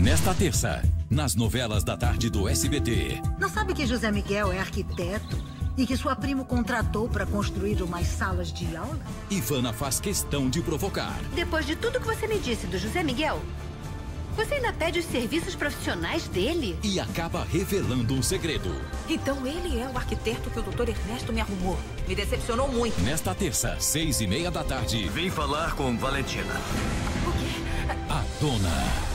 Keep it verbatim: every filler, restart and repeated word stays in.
Nesta terça, nas novelas da tarde do S B T. Não sabe que José Miguel é arquiteto e que sua prima contratou para construir umas salas de aula? Ivana faz questão de provocar. Depois de tudo que você me disse do José Miguel, você ainda pede os serviços profissionais dele? E acaba revelando um segredo. Então ele é o arquiteto que o doutor Ernesto me arrumou. Me decepcionou muito. Nesta terça, seis e meia da tarde. Vim falar com Valentina. O quê? A Dona.